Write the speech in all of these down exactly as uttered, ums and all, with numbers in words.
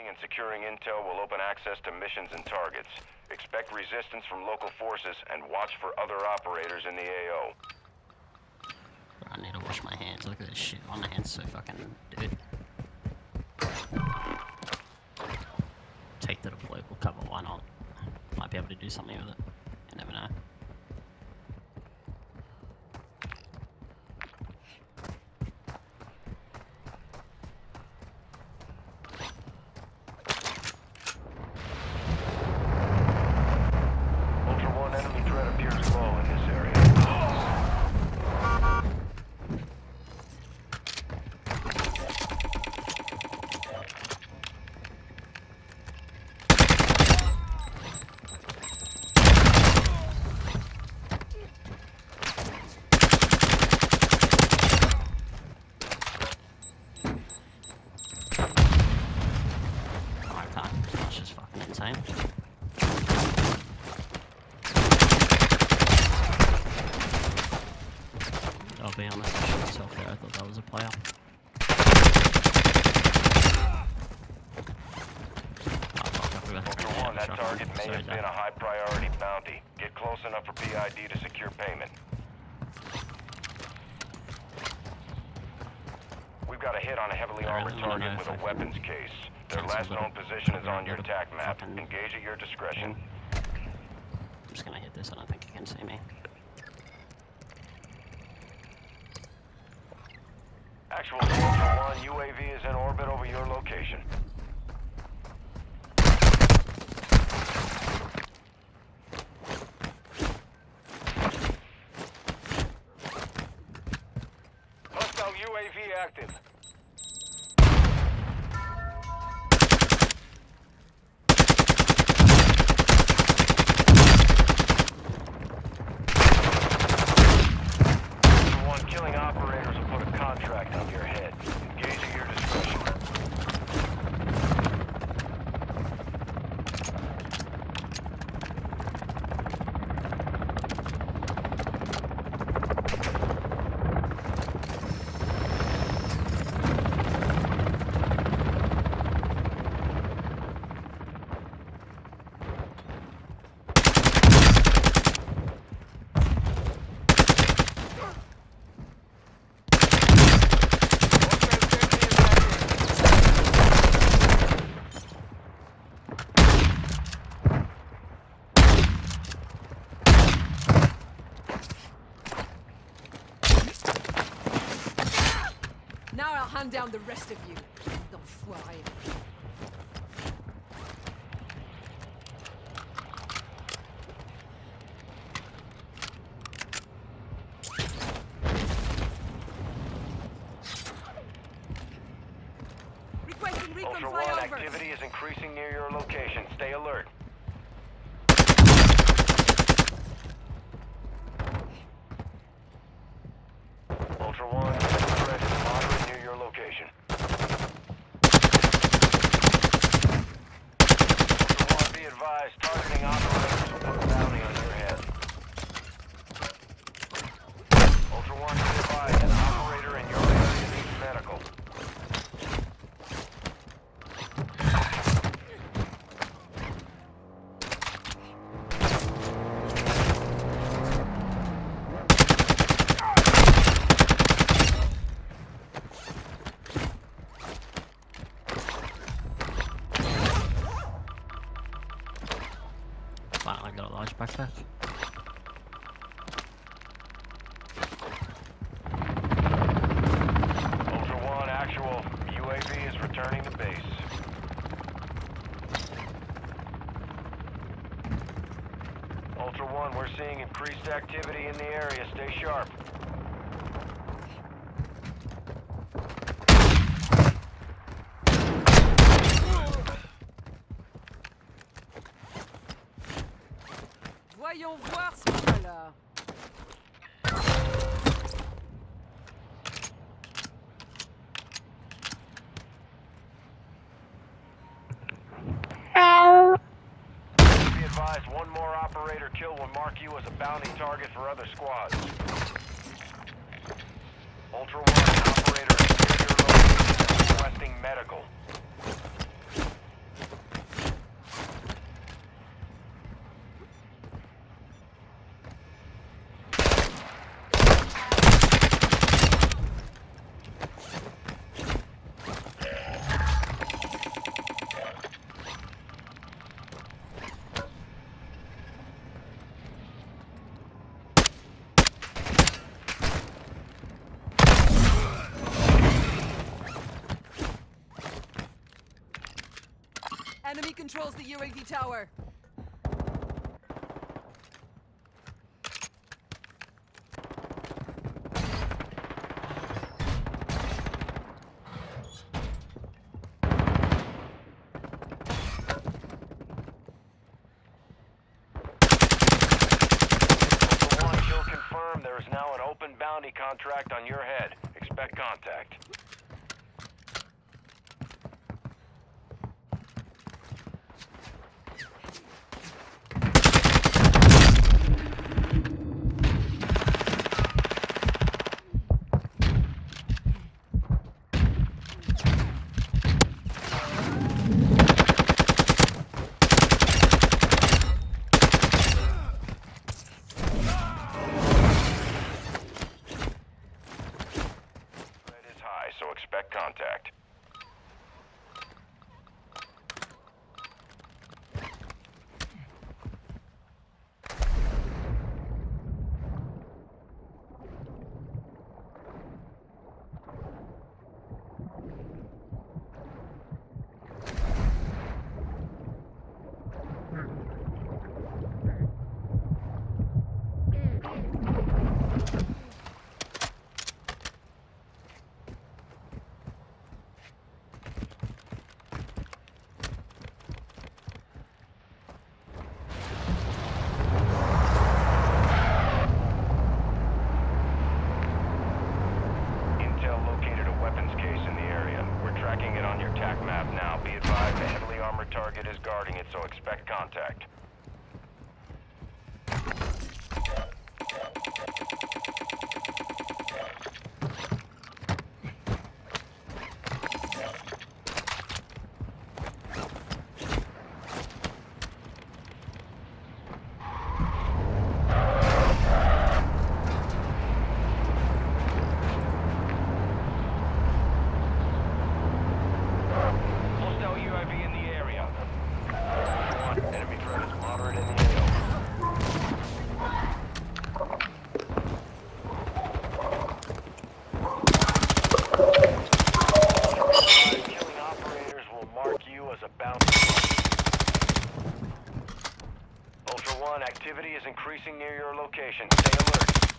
and securing intel will open access to missions and targets. Expect resistance from local forces and watch for other operators in the A O. I need to wash my hands. Look at this shit. My hands so fucking dude. Take the deployable cover, why not? Might be able to do something with it. You never know. I'll be honest, I shot myself there. I thought that was a player. Ultra One, that target may have been a high priority bounty. Get close enough for P I D to secure payment. We've got a hit on a heavily armored target with a weapons case. Their last known position is on your T A C map. Engage at your discretion. I'm just gonna hit this. I don't think you can see me. Actual Ultra One, U A V is in orbit over your location. Hostile U A V active. Now I'll hunt down the rest of you. D'enfoiré. Requesting recon Ultra flyovers. One, activity is increasing near your location. Stay alert. Ultra One, threat is moderate near your location. Ultra One, be advised, targeting operators will put a bounty on your head. Ultra One, be advised, an operator in your area needs medical. Finally got a large backpack. Ultra One, actual. U A V is returning to base. Ultra One, we're seeing increased activity in the area. Stay sharp. Voyons voir ce cas-là. Be advised, one more operator kill will mark you as a bounty target for other squads. Ultra One, operator is near your location requesting medical. Enemy controls the U A V tower. One kill confirmed. There is now an open bounty contract on your head. Expect contact. So expect contact. Tracking it on your T A C map now. Be advised a heavily armored target is guarding it, so expect contact. Ultra One, activity is increasing near your location. Stay alert.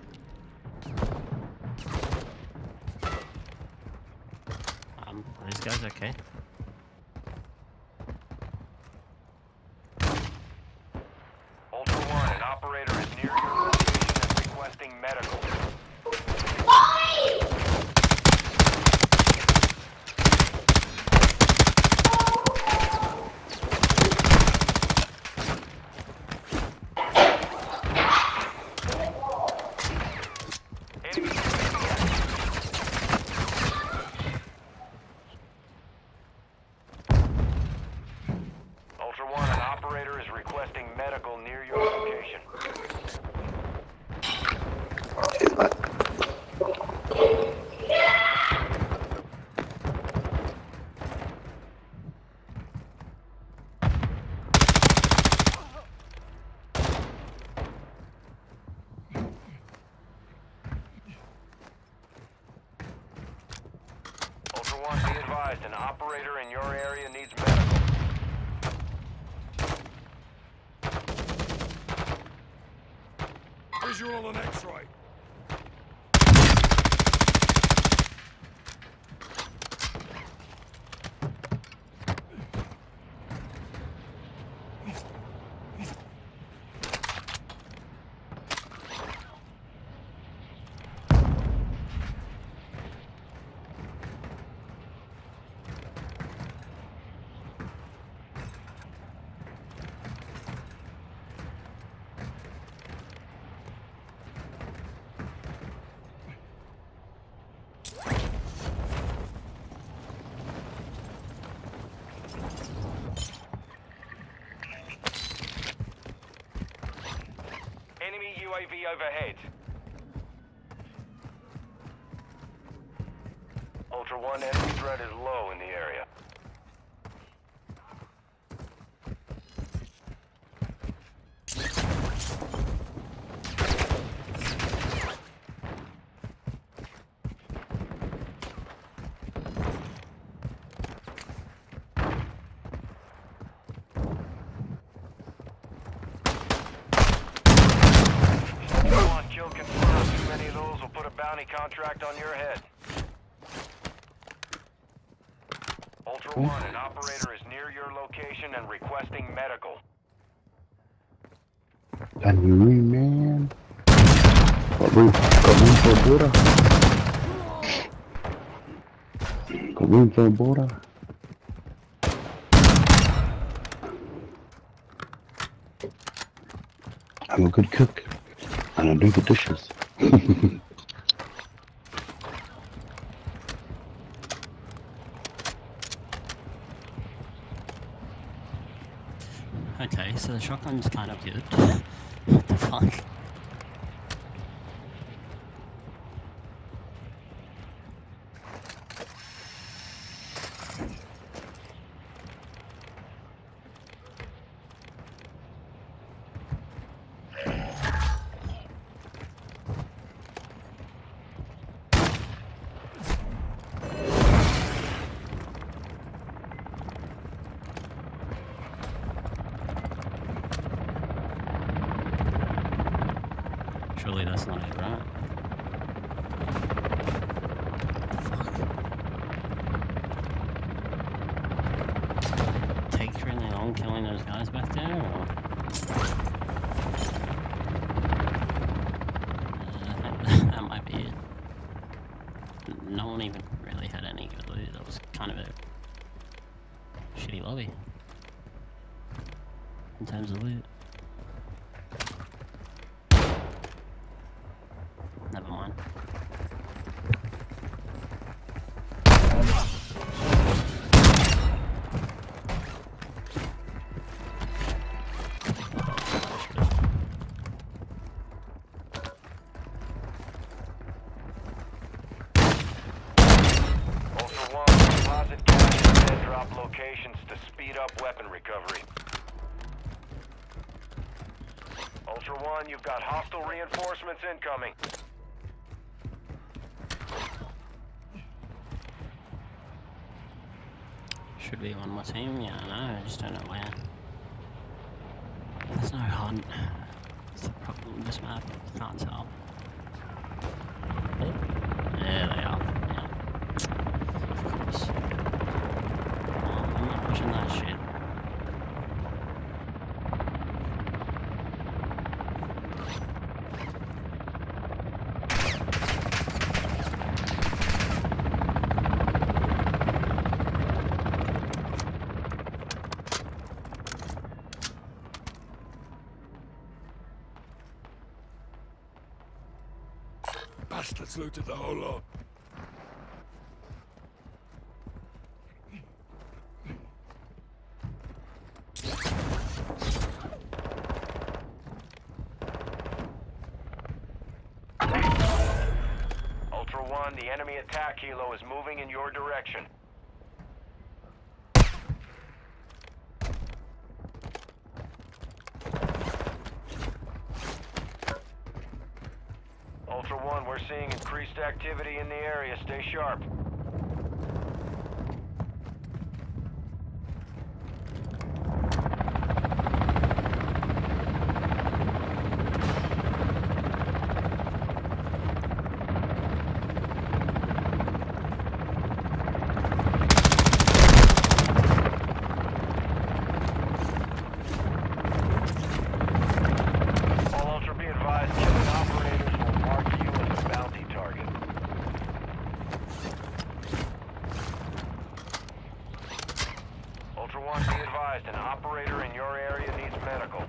Um, are these guys okay? Ultra One, an operator is near your location and requesting medical. Ultra One, an operator is requesting medical near your location. Ultra One, be advised, an operator in your area needs medical. Visual on X-ray. Enemy U A V overhead. Ultra One, enemy threat is low in the area. bounty contract on your head. Ultra Oof. One, an operator is near your location and requesting medical. And you ring, man. Got room, got room for a border. Got room for a border. I'm a good cook, and I do the dishes. Okay, so the shotgun's kind of good. What the fuck? Surely that's not it, right? Fuck. Takes really long killing those guys back there, or? Uh, that might be it. No one even really had any good loot. That was kind of a shitty lobby in terms of loot. Never mind. Ultra One, deposit cash at dead drop locations to speed up weapon recovery. Ultra One, you've got hostile reinforcements incoming. Should be on my team, yeah, I know, I just don't know where. There's no hunt. That's the problem with this map, can't tell. Oh, there they are, yeah. Of course. Oh, I'm not pushing that shit. Bastards looted the whole lot. Ultra One, the enemy attack helo is moving in your direction. Ultra One, we're seeing increased activity in the area. Stay sharp. All Ultra, be advised, killing operators will mark you as a bounty target. Ultra One, be advised, an operator in your area needs medical.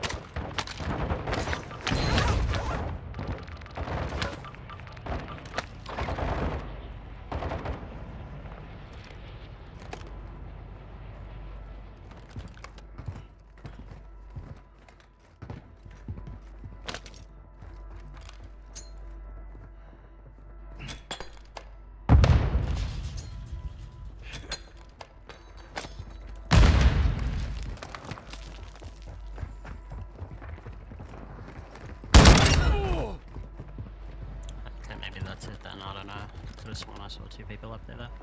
Okay, maybe that's it then, I don't know. Could have sworn I saw two people up there though.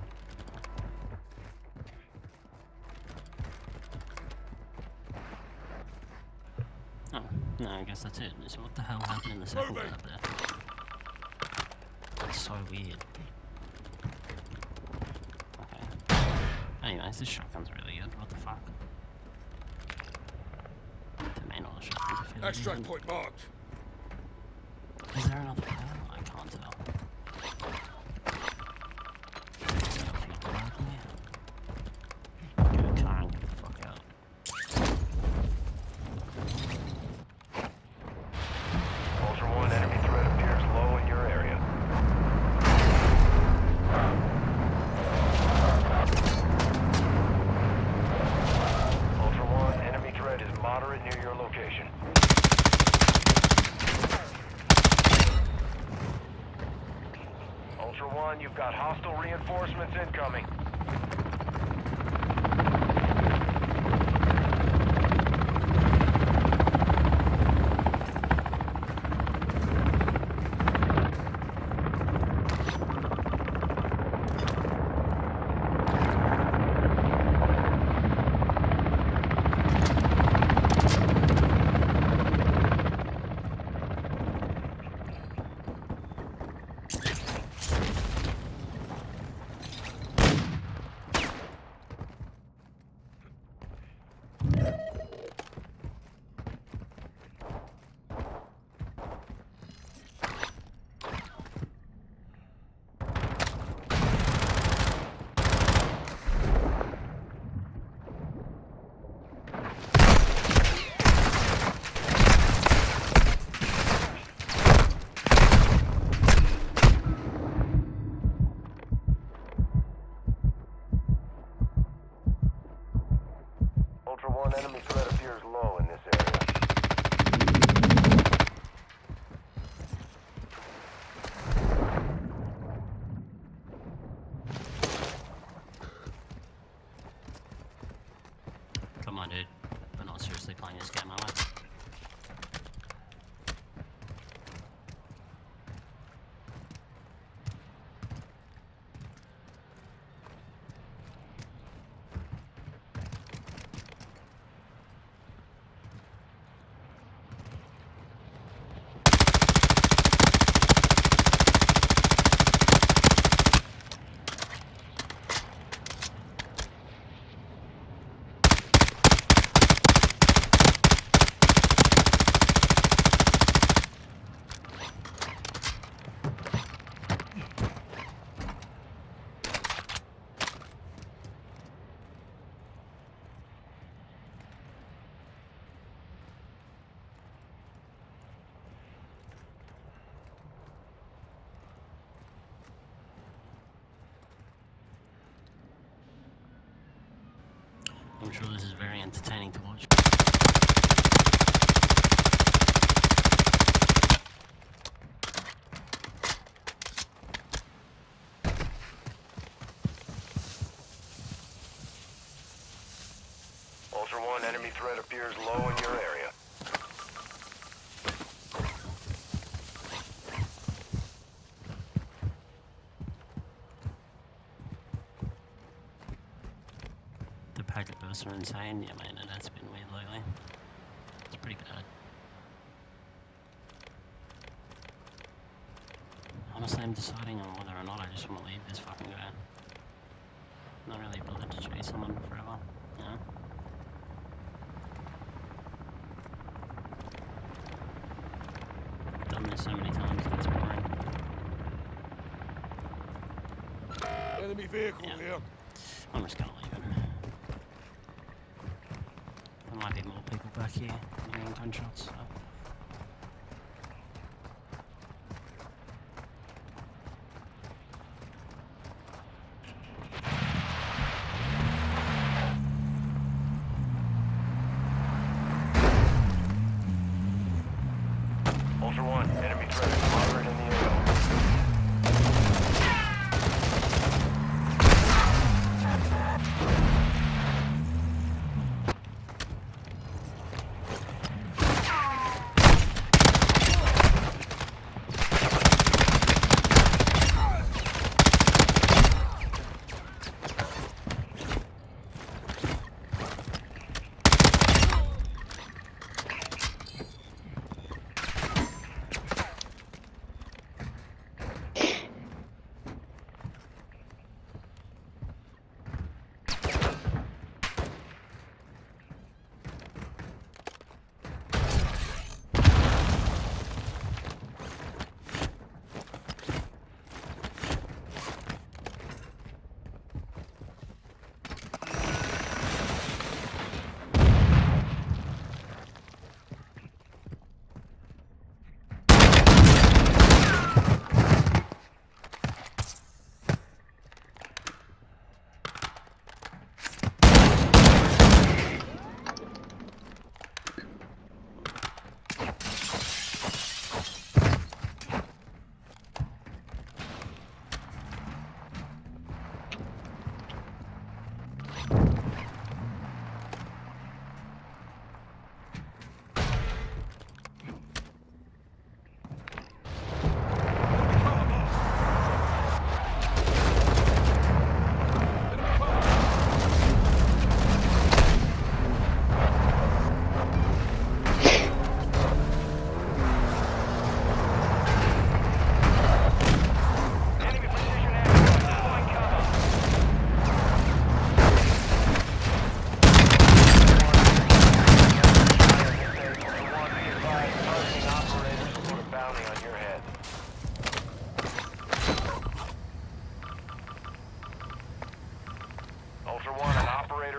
Oh, no, I guess that's it. So what the hell happened in the second one up there? so weird. Okay. Anyways, this shotgun's really good. What the fuck? The main order shotgun's a fairly Extract good. point marked. Is there another player? I can't tell. Get a car and get the fuck out. Ultra One, enemy threat appears low in your area. Ultra One, enemy threat is moderate near your location. Ultra One, you've got hostile reinforcements incoming. Ultra One, enemy threat appears low in this area. Come on, dude. We're not seriously playing this game, are we? I'm sure this is very entertaining to watch. Ultra One, enemy threat appears low in your area. The packet bursts are insane. Yeah, man, and that's been weird lately. It's pretty bad. Honestly, I'm deciding on whether or not I just want to leave this fucking guy. Not really bothered to chase someone forever, you know? Done this so many times that it's boring. Enemy vehicle Yeah. here. I'm just gonna leave him. There might be more people back here hearing gunshots, so. Ultra One, enemy threat is moderate in the area.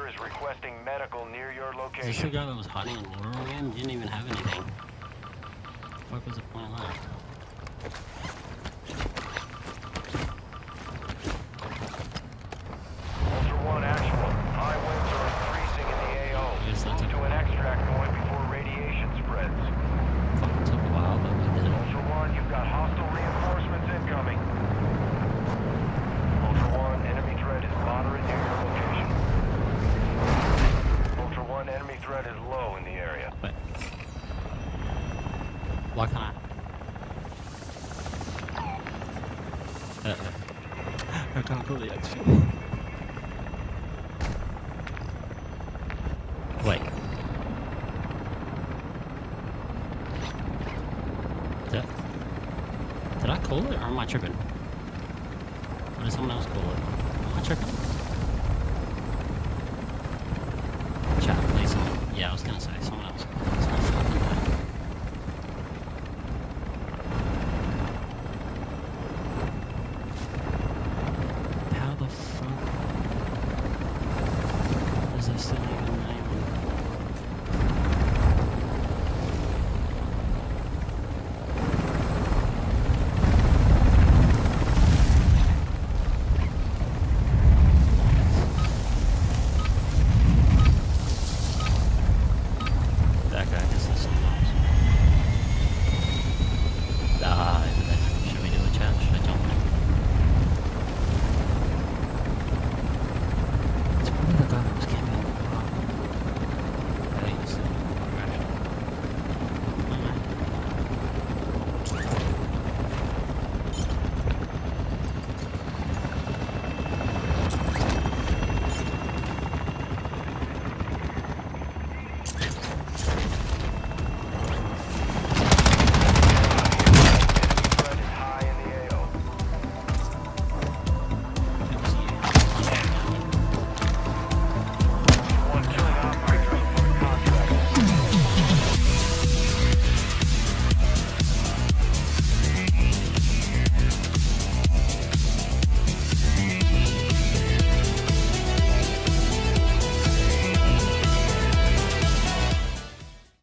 is requesting medical near your Is this the location. guy that was hiding in water again? Didn't even have anything. What was the point of that? Ultra One actual. High winds are increasing in the A O. Yes, that's Move a- to an extract point before radiation spreads. Fucking took a while, but we did it. Ultra One, you've got hostile reinforcements incoming. Ultra One, enemy threat is moderate near your location. Ultra One, enemy threat is low in the area. Wait. Why can't I? Uh, I can't call the action. Wait. Did I, did I call it or am I tripping? Or did someone else call it? Am I tripping? Chat, please. Someone, yeah, I was gonna say, someone